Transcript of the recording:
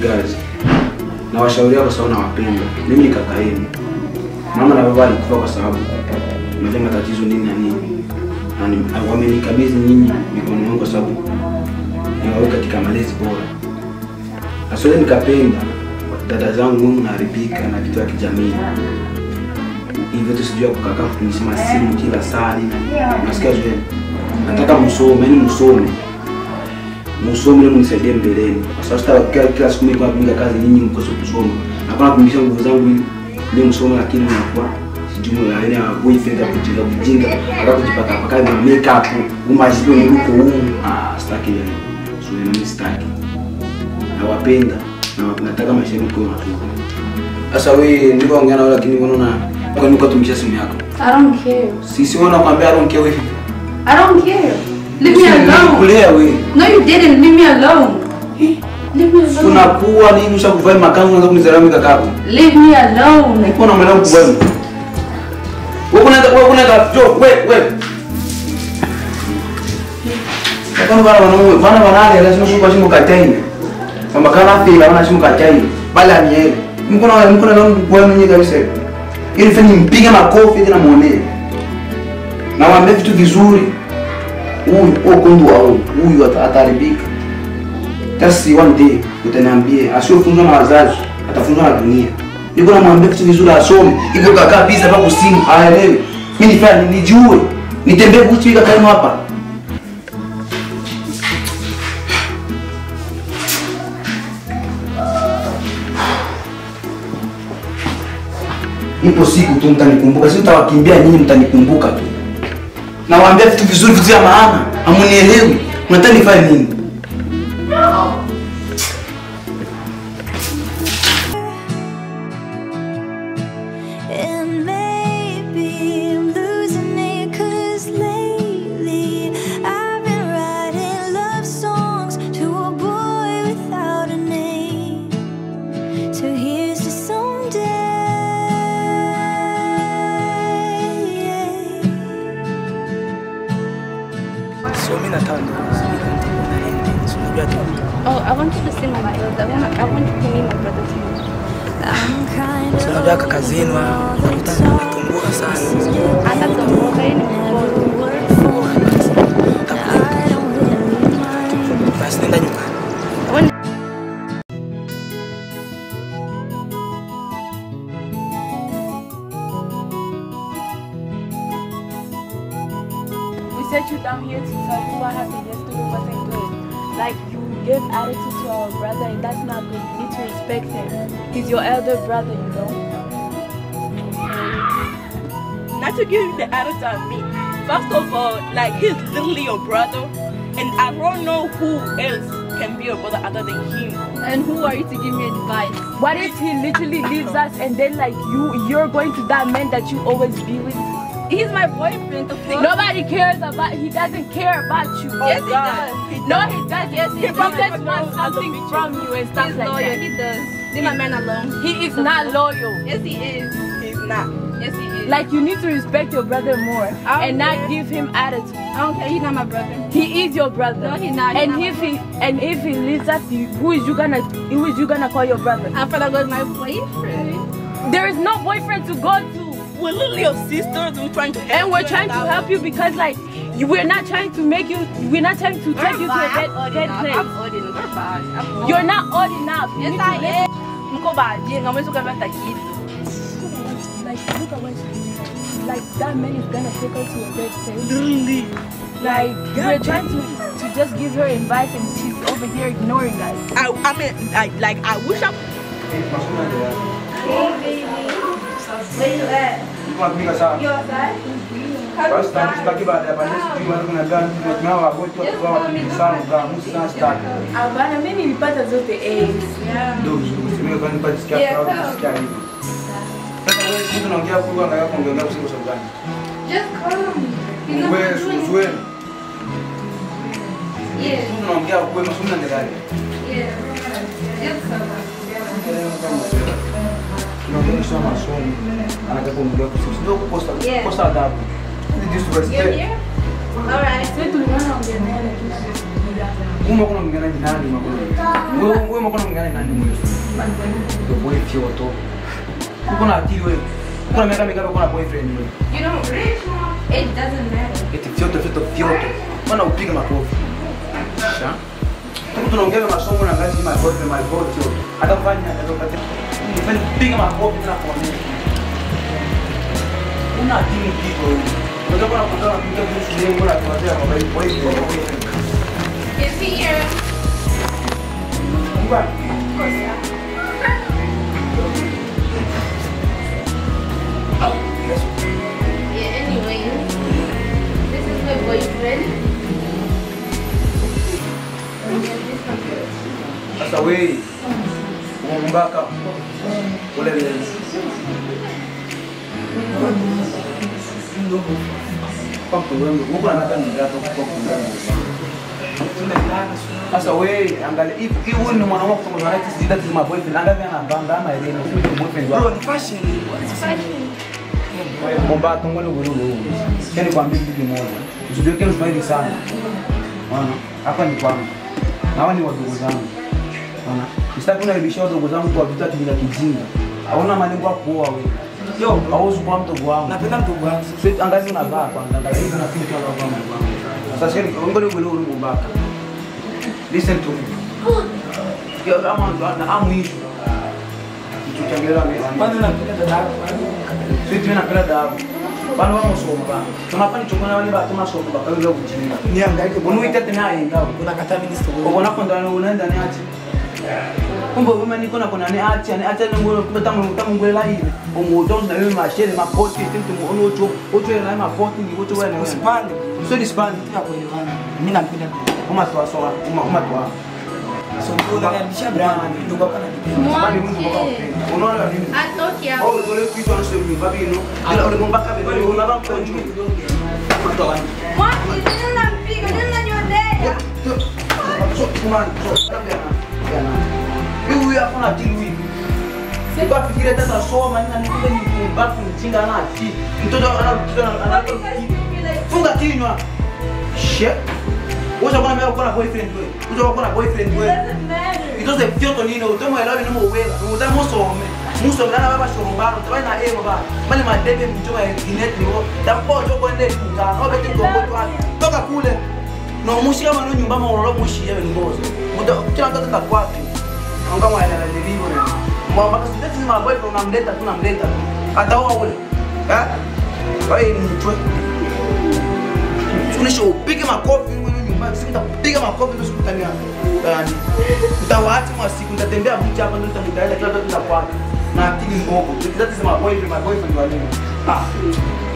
Guys, na washauria kwa sababu nawapenda. Mimi ni kaka yenu. Mama na baba walikufa kwa sababu mmoja matatizo nini na nini. Na wamenikabidhi nyinyi mikononi mwangu kwa sababu niwaweka katika malezi bora. Asante nikapenda dada zangu Mungu naharibika na vitu vya kijamii. Hivyo tusijua kukaa kunisema simu kila saa nini. Nasikia zoe. Nataka msome, yani msome. Msome ili mnisaidie mbeleni. Kwa sababu kila siku mimi kwa kupinga kazi nyinyi mkoso kusoma. Napenda kumisha nguvu zangu ili msome, lakini mnakuwa sijui aina ya boyfriend ya kujinga, akakujipaka paka na makeup, umajibu ni huko huko. Sitaki yani. So mimi sitaki. Nawapenda na nataka maisha yangu kwa watu. Sasa wewe ndio ongea na wale, lakini unaona kwa nini kutumia simu yako? I don't care. Sisi wana kwambia I don't care wewe. I don't care. Leave me alone. No, you didn't. Leave me alone. Leave me alone. Unakuwa nini ushakuvaa makanzu unaanza kunizarau mimi kakako? Leave me alone. Uko na mwanangu kubwa. Wewe unaenda jo wewe. Kama bana wanale lazima shimo kataini. Kama kana fila wana shimo kataini. Bala ni yeye. Mko na kwa mwenye kabisa. Ili fanye mpige makofi tena muone. Na waambie vitu vizuri. Huyu okundu wao, huyu ataribika. Kasi one day utaniambia asiyofunzwa na wazazi, atafunzwa na dunia. Niko namwambia vitu vizuri asome. Iko kaka pisa hapa kusimu, aelewe. Mimi nifanye nijue. Nitembee buchi hivi kama hapa. Ipo siku tu mtanikumbuka. Sisi tutawakimbia nyinyi, mtanikumbuka tu. Nawaambia vitu vizuri, vitu vya maana. Hamunielewi. Mnataka nifanye nini? Oh, I want you to see my brother. I want you to meet my brother too. Unajua kaka zenu anatumbuka sana. Anatumbuka yeye ni mkubwa. Basi nenda nyumbani. We sent you down here to tell you what happened yesterday wasn't good. Like, you give attitude to our brother, and that's not good. You need to respect him. He's your elder brother, you know. Not to give the attitude on me. First of all, like, he's literally your brother, and I don't know who else can be your brother other than him. And who are you to give me advice? What if he literally leaves us and then like you're going to that man that you always be with? He's my boyfriend. Nobody cares about. He doesn't care about you. Oh, yes, he does. No, he does. Yes, he just wants something from you and stuff like loyal. that. He does. Leave my man alone. He is not loyal. Yes, he is. He's not. Yes, he is. Like, you need to respect your brother more and not give him attitude. I don't care. He's not my brother. He is your brother. No, he's not. And if he leaves us, who is you gonna call your brother? I'm gonna go with my boyfriend. There is no boyfriend to go to. We're literally your sisters. We're trying to help and we're trying to help you because like we're not trying to take you to a bad place. I'm old enough. You're not old enough. Yes, I am. Like, look at what she's doing. Like, that man is gonna take her to a bad place. Literally. Like, we're trying to just give her advice and she's over here ignoring us. I mean, I wish I... Hey, baby. Where you at? You outside? Basi tutaki baada ya pale sijui wale kuna gani tunao wagonjwa kwa wakilisana kwa musa start. Hapana, mimi nilipata zote A's. Ndio usimwe kwa nipate sikia proud sikia hivi. Sasa wewe mtu unaongea kwa ngaya kuongea usiku sababu gani? Just call me. Wewe usiwe. Yeah. Mtu unaongea kwa masomo na gani? Yeah. Just call me. Tunaonyesha masomo. Anataka kuongea kwa sababu ndio kukosa adabu. You're here? Alright. Sisi tuliona ongea naye lakini Uma kuna mgeni nani mabwana? Wewe mbona mngana nani mwe? Boy fioto. Uko na akili wewe. Kuna miaka mingapi uko na boyfriend wewe? You know, rich mom, it doesn't matter. Eti fioto. Mbona upige makofi? Sha? Tunaongea masomo na ngazi my boyfriend. Atafanya nifanye kupiga makofi na kuambia. Una akili kipo wewe. Unataka kuna kutoa mtu jinsi leo bora kuanzia kwa boyfriend. Is he here? Ngwa. Yeah, anyway, this is my boyfriend. Sasa wewe mbaka ule kwa problemu huko anataka ndio kwa problemu. Sasa wewe angalia if huyu ni mwanamke kwa maana hizi that is my boyfriend angalia anabanga ama ile ni boyfriend wako. Bro ni fashion. Bomba tongole guru. Kile kwa mbili kimoja. Usijue kile usmaili sana. Unaona? Hapa ni kwangu. Hawa ni wadogo zangu. Unaona? Sitaki kunaribisha wadogo zangu kwa vitu bila kijinga. Hauna malengo ya kuoa wewe. Yo, hauwezi kuwa mtu wangu. Napenda mtu wangu. Sasa angalia unavaa kwanza, angalia hivi na kitu kama mtu wangu. Sasa sheni ngoni gulu mbaka. Listen to me. Yo, I'm issue. Tuchangela mimi. Kwani unapenda dada? Sisi tunapenda dada. Bana wao soma bana. Tunapani chokona wale ba tunasoma baka leo kujinga. Niangaike unuita tena ngao. Unakataa minister. Uko napo ndo unaenda ni aje. Kumbe wewe niko na kuna ni acha ngoro tamu ngwela hivi. Umudondo na wewe mashere mapoti tintu muono ocho na mapoti ni wote wewe. Spande. So dispande tunakuelewana. Mimi nampenda kama toa kama toa. So kuna nisha brand ndio kwa kana dipende. Unaona nini? Atokia. Oh, dole kitu anasema babino. Ila ule mbaka bebe unaba kwa njoo. Kutoa. Mwaki nina mpiga, nina nyodea. So kuma Huyu hapa na timu. Sikuwa fikiria tata soma nina nikupe ni mbaki mchinga na ati. Mtoto ana funga kinywa. Shit. Wewe unakuwa na boyfriend wewe. Unakuwa na boyfriend wewe. Itoze fioto nini utomo elewa ni mwela. Unataka musome. Musome na baba shorombano. Tabai na baba. Bali madebe mjoma ya kinet ni wao. Tapo joko ende kungana. Obe tingo mboto hapa. Toka kule. No mushi kama no nyumba maororo mushi yewe ngozo. Muda kila mtoto atakwake. Anga mwa ile ndio ni. Mwa baka sisi ni boyfriend tunamleta. Ataoa ule. Wewe ni mtu. Tunisho upige makofi nyumbani, sitapiga makofi ndio sikutania. Yaani utawaacha mwa siku nitatembea mcha hapa ndio nitamtaenda kila mtu atakwake. Na akili ngoko. That is my boyfriend wale.